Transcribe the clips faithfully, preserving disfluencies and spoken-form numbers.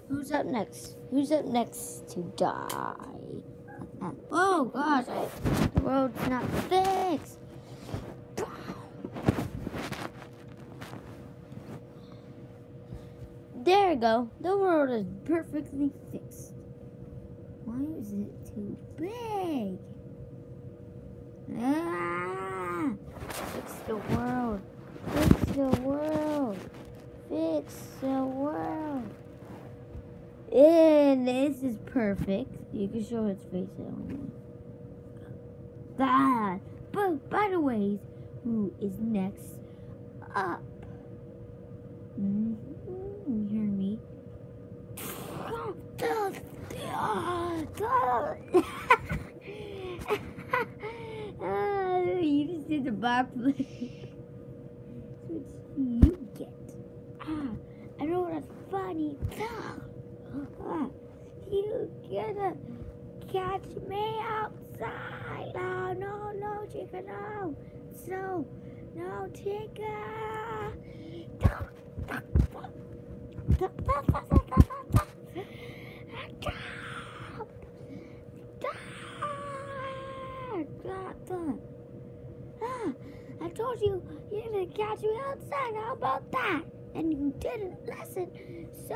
Who's up next? Who's up next to die? Oh gosh, I, the road's not fixed. There we go. The road is perfectly fixed. Why is it too big? Ah! Fix the world. Fix the world. Fix the world. And this is perfect. You can show its face only. That. But by the way, who is next up? Mm-hmm. You hear me? uh, you just did the backflip. That's what you get. Ah, I know that's funny. Ah, you gonna catch me outside? Oh no, no, chicken, no, no, no, chicken. I told you you're gonna catch me outside. How about that? And you didn't listen. So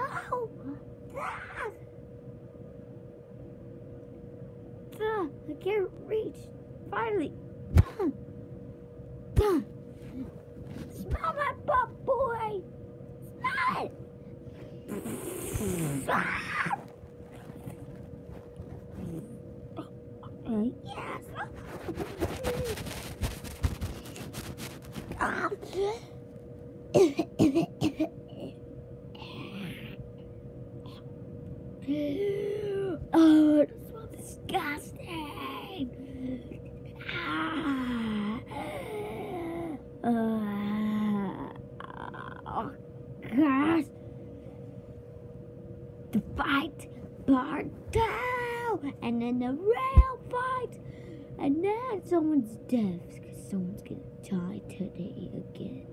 I can't reach. Finally. Smell my butt, boy. Smell it. Yes. Oh, it smells disgusting. Ah. Uh, oh, gosh. The fight part two, and then the real fight, and then someone's death, because someone's gonna die today again.